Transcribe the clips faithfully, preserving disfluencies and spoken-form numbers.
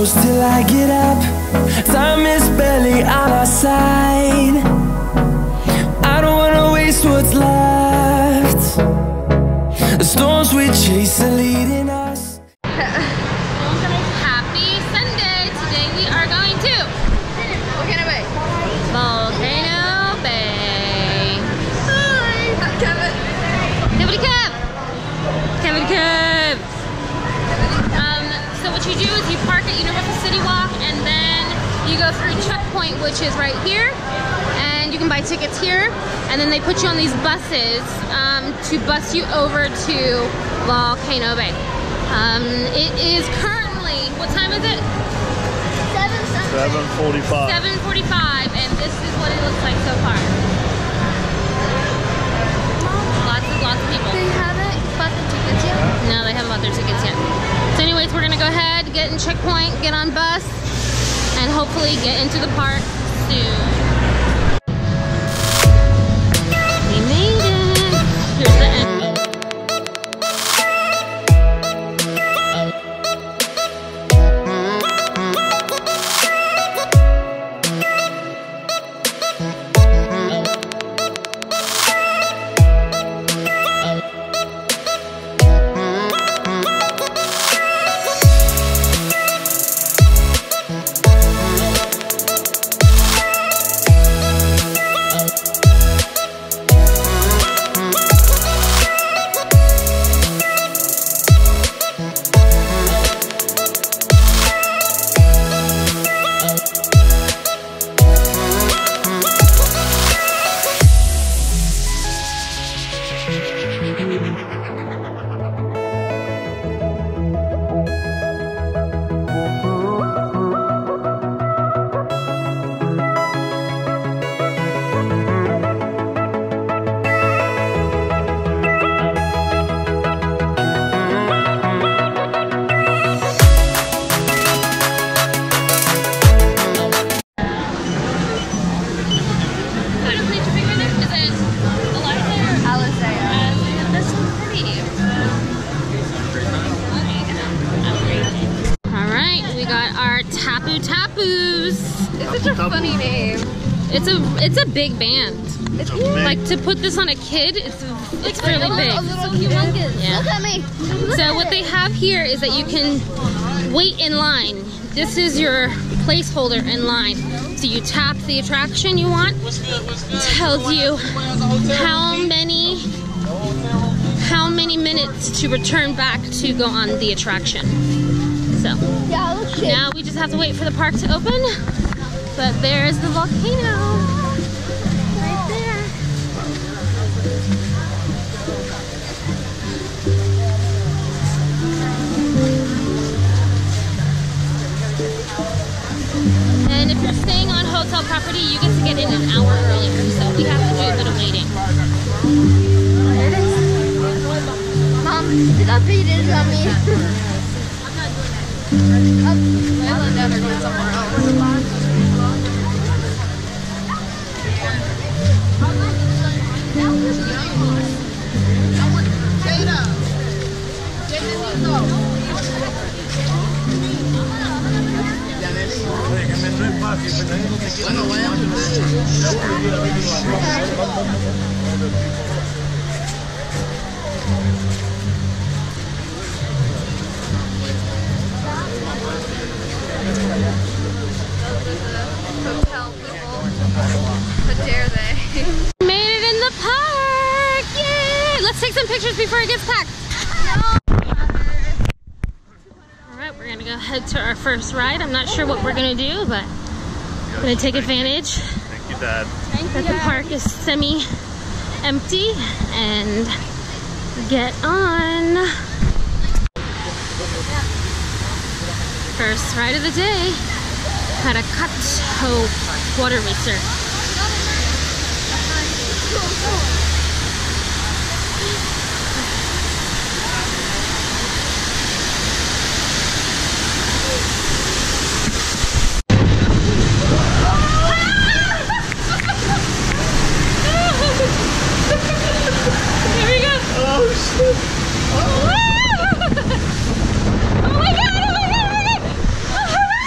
close till I get up. Time is barely on our side. I don't wanna waste what's left. The storms we chase are leading us. Happy Sunday! Today we are going to Volcano Bay. Volcano Bay. Hi, Kevin. Kevin Kev! Kevin Kev! Um, so what you do is you park at Universal City Walk and then you go through Checkpoint, which is right here. And you can buy tickets here. And then they put you on these buses um, to bus you over to Volcano Bay. Um, it is currently, what time is it? seven forty-five. seven forty-five, and this is what it looks like so far. Lots and lots of people. They haven't bought the tickets yet? No, they haven't bought their tickets yet. So anyways, we're gonna go ahead, get in Checkpoint, get on bus, and hopefully get into the park soon. We made it. Here's the end. Tapu Tapus. It's such a funny name. It's a it's a big band. It's big. Like to put this on a kid, it's it's, it's really like a big. little, a little humongous. Yeah. Look at me. Look So at what it. they have here is that you can wait in line. This is your placeholder in line. So you tap the attraction you want. Tells you how many how many minutes to return back to go on the attraction. So Yeah, look shit. now we just have to wait for the park to open. But there's the volcano right there. And if you're staying on hotel property, you get to get in an hour earlier. So we have to do a bit of waiting. There it is. Mom, did I beat it on me? Up. Well, now they're going somewhere else. Hotel people. How dare they? Made it in the park! Yay! Let's take some pictures before it gets packed. Alright, we're gonna go head to our first ride. I'm not sure what we're gonna do, but I'm gonna take advantage Thank you, Dad. that the park is semi-empty and get on. First ride of the day. Krakatoa Water Racer. Here we go. Oh, shit. Oh my god, oh my god, oh my god.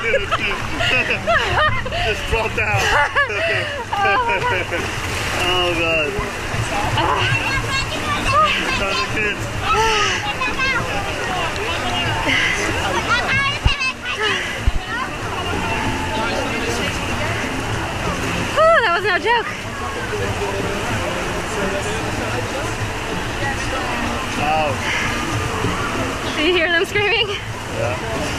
Just drop down. Oh god. Try the kids. Whew, that was no joke. Wow. Do you hear them screaming? Yeah.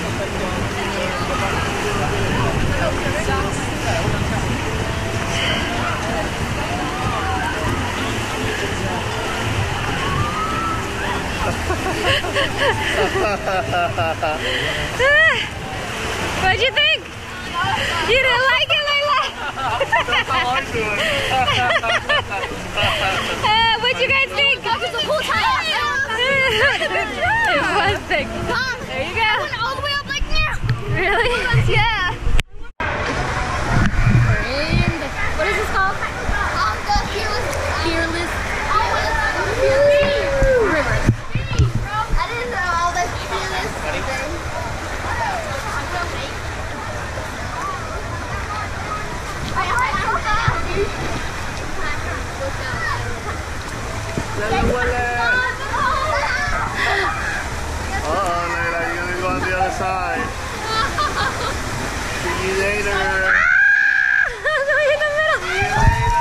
What'd you think? You didn't like it, Layla? That's how I'm doing. uh, what'd you guys think? That was a cool time. It was big. Mom, There you I go. went all the way up like there. Really? Yeah. And what is this called? Um, the fearless. Fearless River. I didn't know all the fearless thing. Uh-oh, Layla, you're gonna go on the other side. See you later. in the middle. See you later.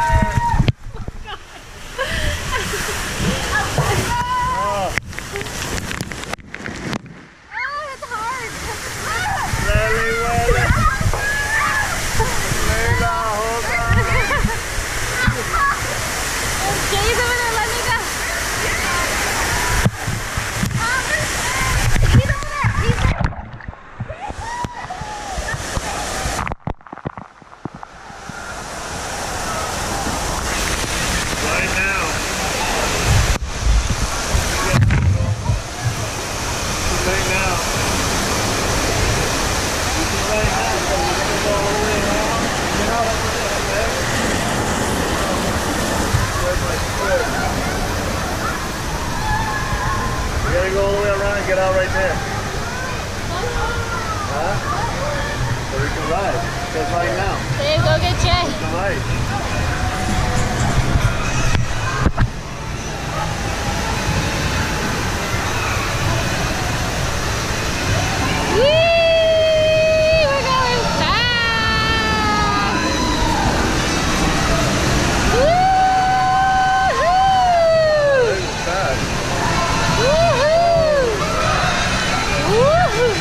Oh, Oh, that's hard. really, Layla. Layla, hold on. Jay's over there, let me go. He's over there. He's there. Right now. Right now. Right now. So we're gonna go all the way around. Get out over there, okay? Good, my good. We gotta go all the way around and get out right there. Huh? So we can ride. Just right now. Dave, go get Jay. We can ride. Whee! We're going fast. Woo-hoo! This is fast. Woo-hoo! Woo-hoo!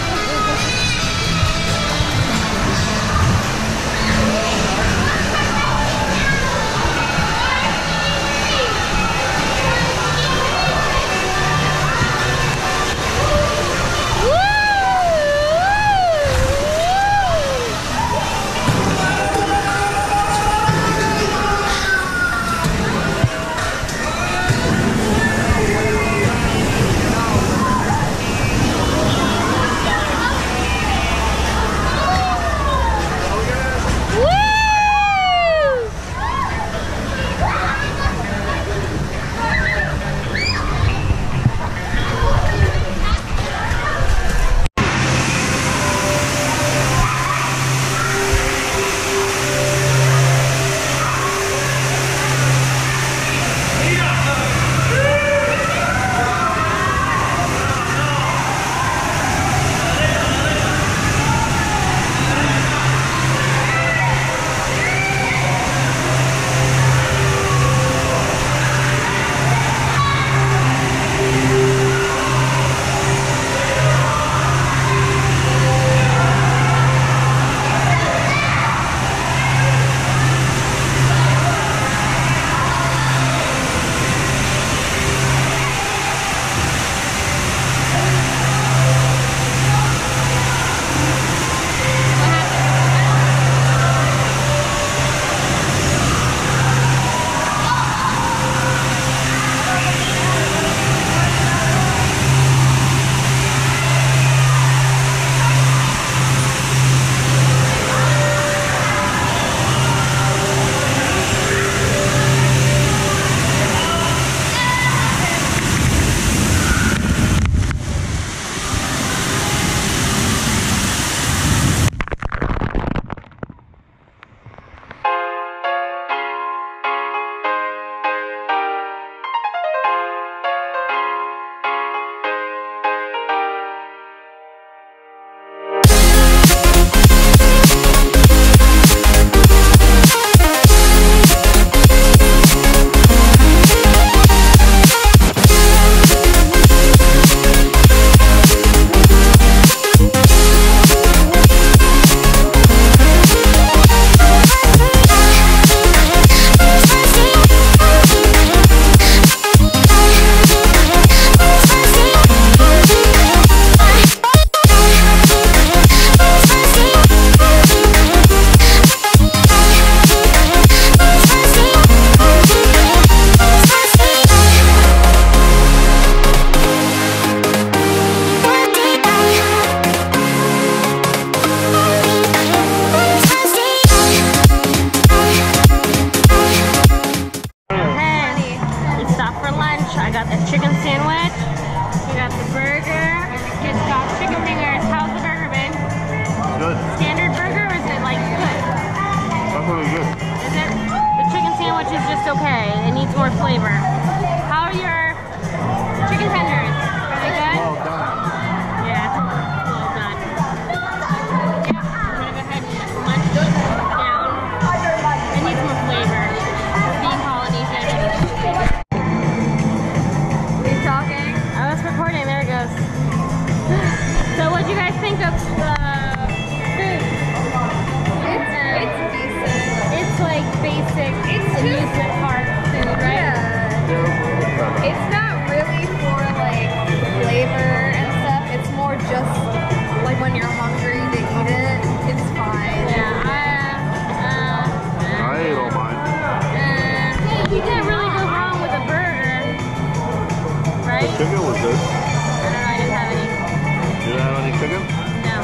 sandwich. We got the burger. It's got chicken fingers. How's the burger, babe? Good. Standard burger, or is it like good? That's really good. Is it? The chicken sandwich is just okay. It needs more flavor. How are your chicken tenders? Are they good? Well done. Yeah. Well done. Yeah, I'm gonna go ahead and munch this down. It needs more flavor. Being Polynesian, it needs more flavor. Are you talking? Oh, it's recording. There it goes. So, what do you guys think of the food? It's, it's decent. It's like basic It's just- amusement park food, right? Yeah. It's not really for like flavor and stuff. It's more just like when you're hungry to eat it. It's fine. Yeah. I, uh, I ate all mine. uh, you can't really go wrong with a burger, right? The chicken was good. I don't know. I didn't have any. You didn't have any chicken? No.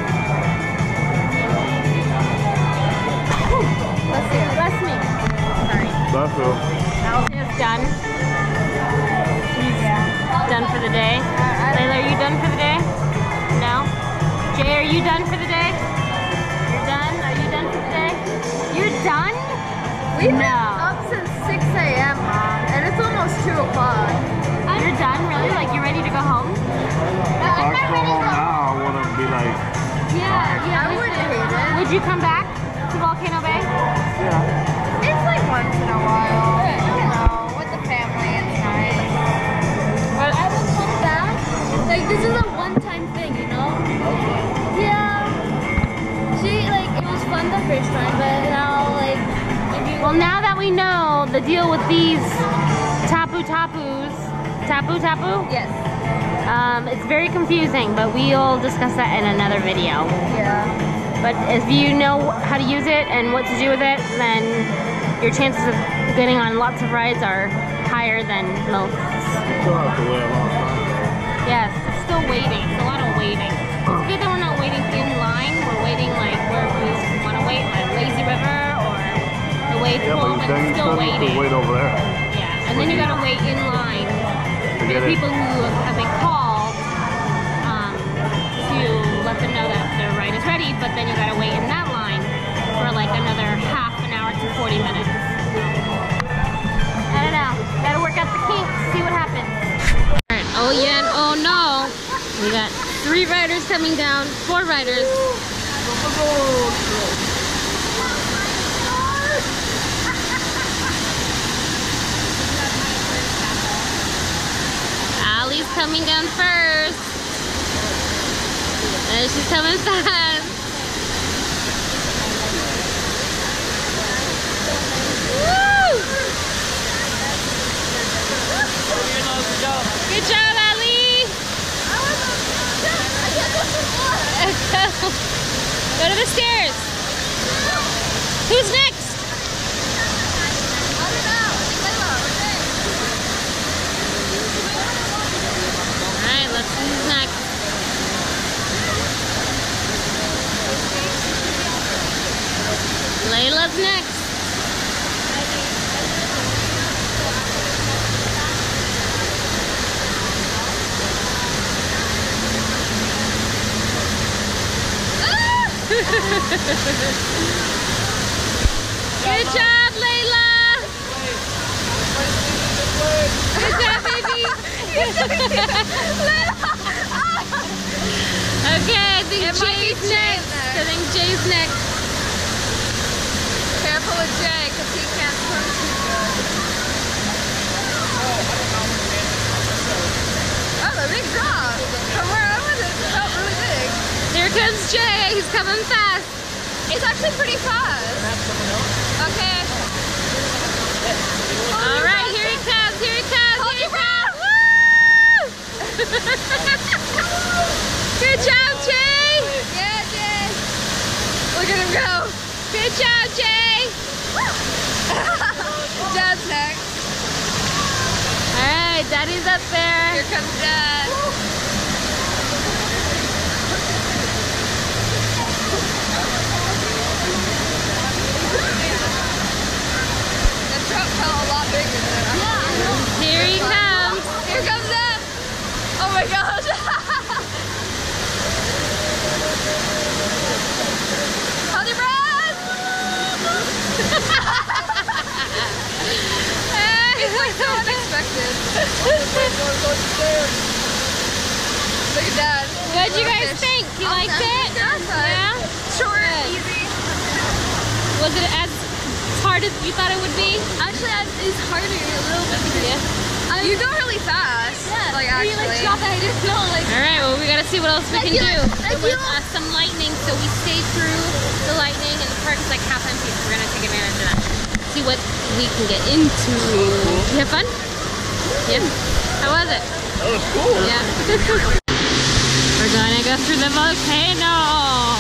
Let's see it. Bless me. Sorry. That's true. Alcia's done. He's done for the day. Layla, are you done for the day? No? Jay, are you done for the day? You're done? Are you done for the day? You're done? We've been No. up since six A M Mom, and it's almost two o'clock. You're done? Really? Like you're ready to go home? If I go home now, I wouldn't be like, Yeah, yeah. I wouldn't hate it. Would you come back to Volcano Bay? yeah. It's like once in a while, you know, with the family. It's nice. I will come back. Like this is a one-time thing, you know? Yeah. See, like it was fun the first time, but now like maybe Well, now that we know the deal with these tapu tapus, tapu tapu, Yes. um, it's very confusing, but we'll discuss that in another video. Yeah. But if you know how to use it and what to do with it, then your chances of getting on lots of rides are higher than most. Still have to wait a long time. Yes, it's still waiting. It's a lot of waiting. It's good that we're not waiting in line. We're waiting like where we want to wait, like Lazy River or the Wave Yeah, Pool, but but then it's you still still need to waiting. wait over there. Yeah, and then you gotta wait in line To for get the it. people who have been called um, to let them know that their ride is ready, but then you gotta wait in that line for like another half an hour to forty minutes. I don't know. Gotta work out the kinks, see what happens. Alright, oh yeah, and oh no. We got three riders coming down, four riders. Ali's coming down first. And she's coming fast. Woo! Good job, Ali. Go to the stairs. Who's next? Alright, let's see who's next. Layla's next. Good job, Layla. Good job, baby. Okay, I think It might be Jay's Jay next. next. I think Jay's next. Careful with Jay, because he can't swim too good. Oh, the big drop. From where I was, it felt really big. Here comes Jay. He's coming fast. It's actually pretty fast. Okay. All right, here he comes. Here he comes. Hold Here he your comes. Woo! Good job, Jay. Yeah, Jay. Look at him go. Good job, Jay. Dad's next. All right, Daddy's up there. Here comes Dad. The truck felt a lot bigger than I Here he comes. Here comes Dad. Look at that. What did you guys think? You liked it? Yeah? Short, Good. easy. Was it as hard as you thought it would be? Actually, it's harder a little bit. Yeah. You go really fast. Yeah. Like You actually. like drop it. I didn't know. Like. All right, well, we gotta see what else we Thank can you. do. Thank There was you. uh, some lightning, so we stayed through the lightning, and the park is like half empty, so we're gonna take advantage of that. See what we can get into. You have fun? Yeah. How was it? That was cool. Yeah. We're gonna go through the volcano.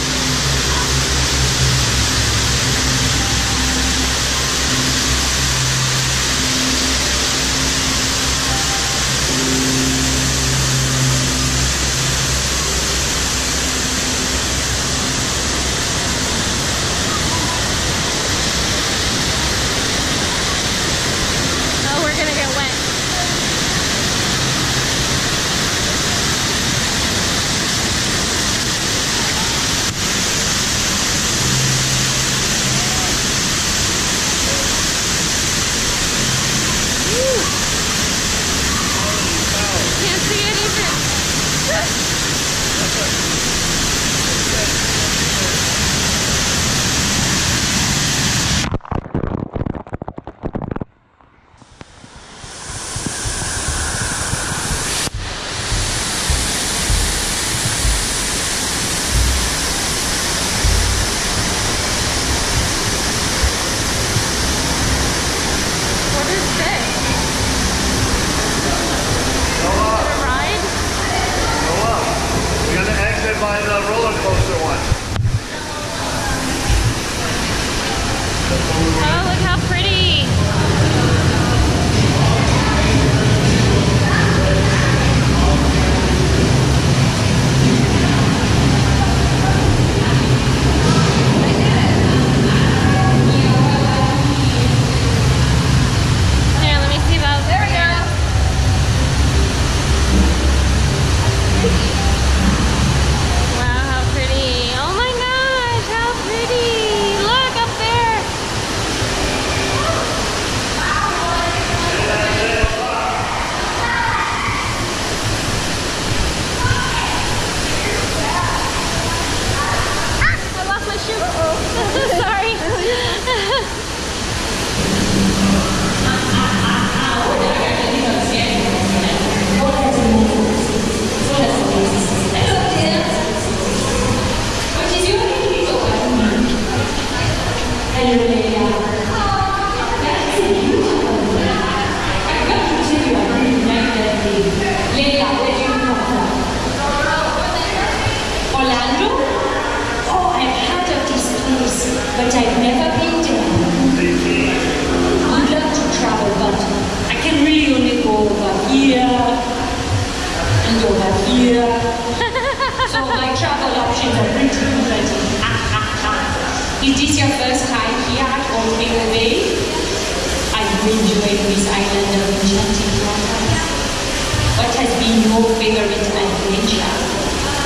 Oh, we're gonna get wet. Can't see anything. What is this? Go up. A ride? Go up. We're gonna exit by the roller coaster one. Oh, look how pretty. Here, let me see those. There we go. Wow, how pretty. Oh my gosh, how pretty. Look up there. I lost my shoe. Sorry. Orlando? Oh, I've heard of this place, but I've never been there. I'd love to travel, but I can really only go over here and over here. So my travel options are pretty limited. Is this your first time here at Oswego Bay? I've enjoyed this island of enchanting waters. What has been your favorite adventure?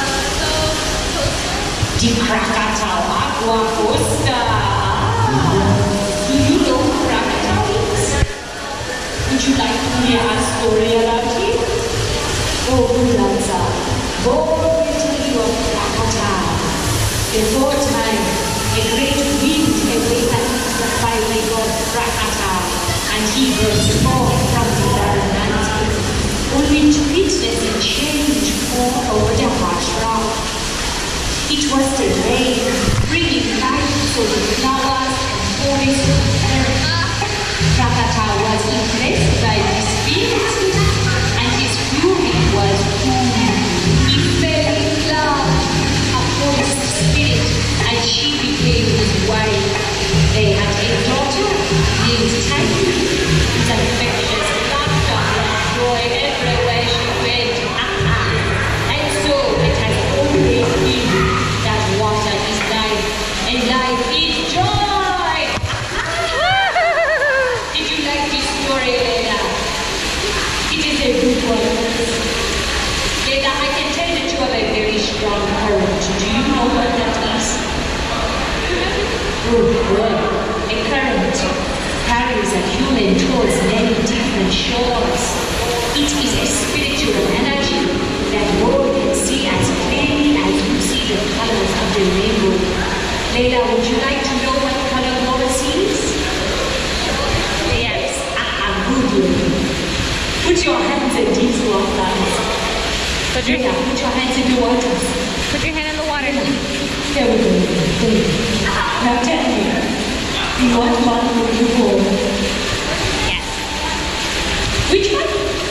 The Krakatau Aqua Coaster. Do you know who Krakatau is? Would you like to hear a story about it? Oh, good answer. Go will tell you of Krakatau. Before time, a great wind awakened the fiery god Krakatau, and he burst forth from the barren landscape, only to witness a change pour over the harsh rock. It was the rain, bringing life to the flowers and forests of earth. Krakatau was impressed by his beauty, and his fury was cool. He fell in love, a forest spirit, and she became his wife. They had a daughter named Tiny, whose infectious laughter brought joy everywhere she went. And so it has always been that water is life, and life is joy. Did you like this story, Leda? It is a good one. Leda, I can tell that you have a very strong current. Do you know what that is? Good, good. A current carries a human towards many different shores. it is a spiritual energy that all can see as clearly as you see the colors of the rainbow. Leila, would you like to know what color Boris is? Yes. Ah, good. Put your hands in these waters. Put your, Leila, put your hands in the waters. put your hand in the water. There we go. There we go. Now tell me, what one will you hold? Yes. Which one?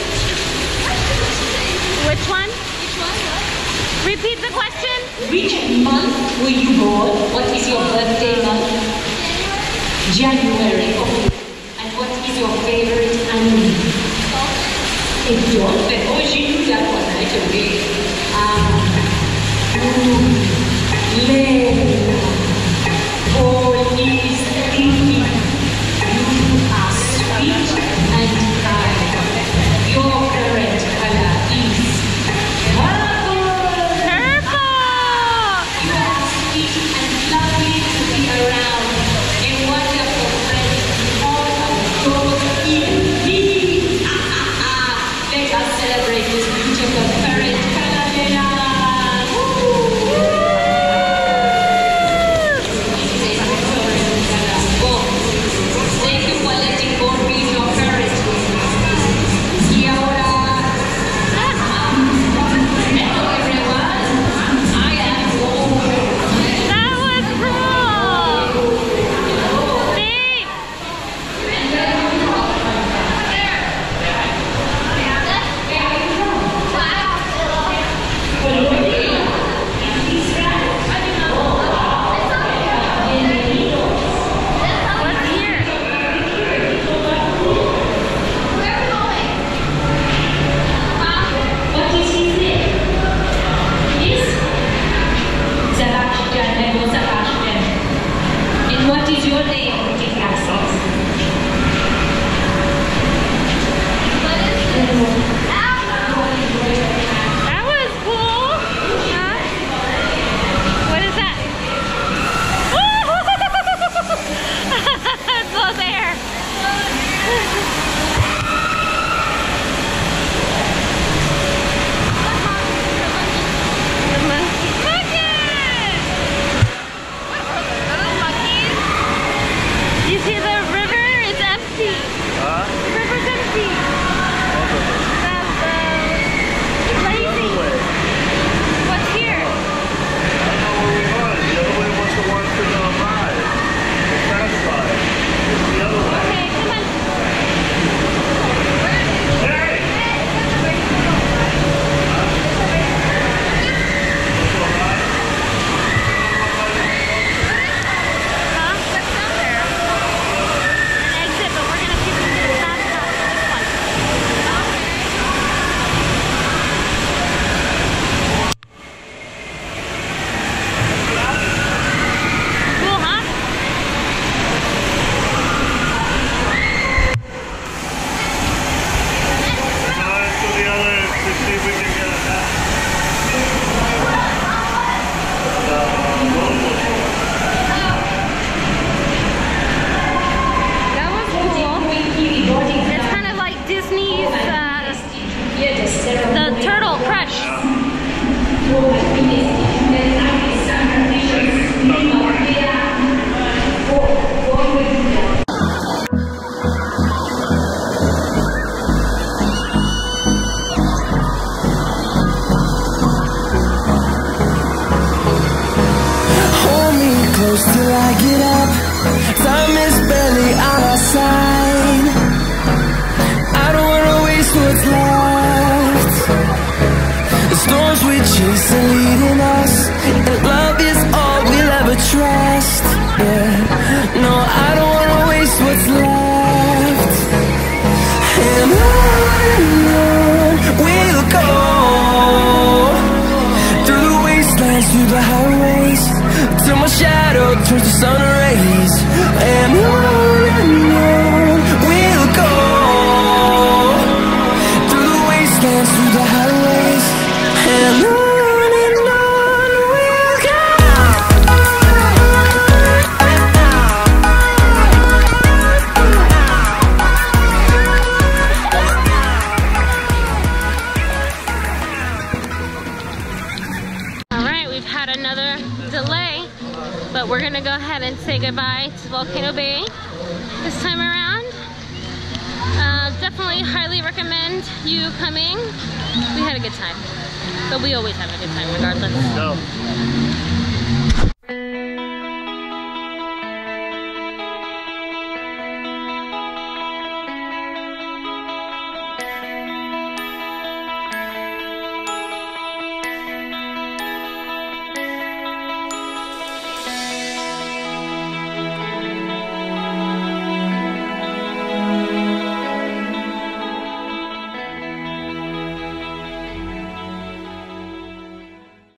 Which one? Repeat the question. Which month were you born? What is your birthday month? January. Okay. And what is your favorite animal? A dolphin. Oh, she knew that one right away. Ah. Ooh. Leila. All is thinking. You are sweet and kind. Your current color is purple. Purple. You are sweet and lovely to be around. A wonderful friend to all of those in need. Ah, ah, ah. Let us celebrate this beautiful current color, Leila. Thank you for letting God be your parent. Yaura. Hello everyone. I am Gold. That was cool. Thanks. What's here? What is his name? Yes? Sebastian. Hello Sebastian. And what is your name, pretty glasses? That was cool. Huh? What is that? It blows air. The monkey. Monkeys! You see the river is empty. Huh? The river's empty. That's uh, lazy. What's here? I don't know where we are. The other way was the one to the ride. The fast ride. It's the other way. Okay, come on. Hey! Huh? What's down there? An exit, but we're gonna see if we can get a fast pass for this one. Cool, huh? Now let's do the other to see if we can get a hat. The roller coaster. That was cool. It's kind of like Disney's, uh, the Turtle Crush. Hold me close till I get up. Time is barely on our side. I don't wanna waste what's left. The storms we chase are leading us, and love is all we'll ever trust. Yeah, no, I don't wanna waste what's left. And on and on we'll go, through the wastelands, through the highways, till my shadow turns to sun rays. And on and on we'll go, through the wastelands, through the highways, and on and on we'll go. But we're gonna go ahead and say goodbye to Volcano Bay this time around. Uh, definitely highly recommend you coming. We had a good time, but we always have a good time regardless. No.